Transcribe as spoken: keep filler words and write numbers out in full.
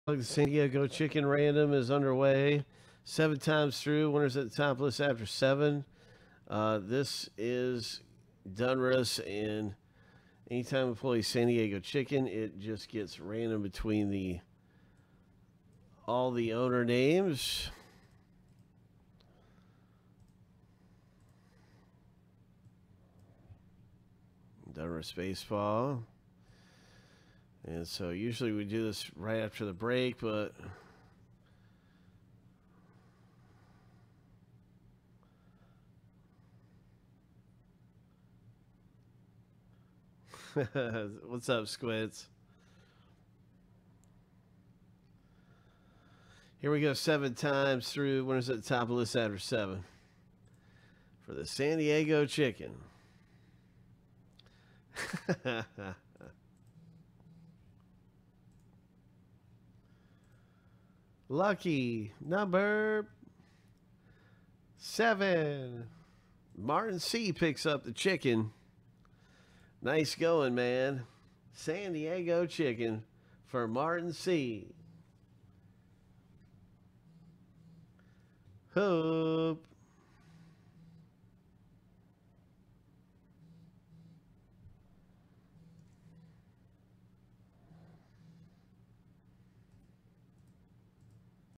The San Diego Chicken Random is underway. Seven times through. Winners at the top list after seven. Uh, this is Donruss, and anytime we play San Diego Chicken, it just gets random between the all the owner names. Donruss Baseball. And so usually we do this right after the break, but what's up, Squids? Here we go, seven times through. Winners at the top of the list after seven for the San Diego Chicken. Lucky number seven. Martin C picks up the chicken. Nice going, man. San Diego Chicken for Martin C. Hope.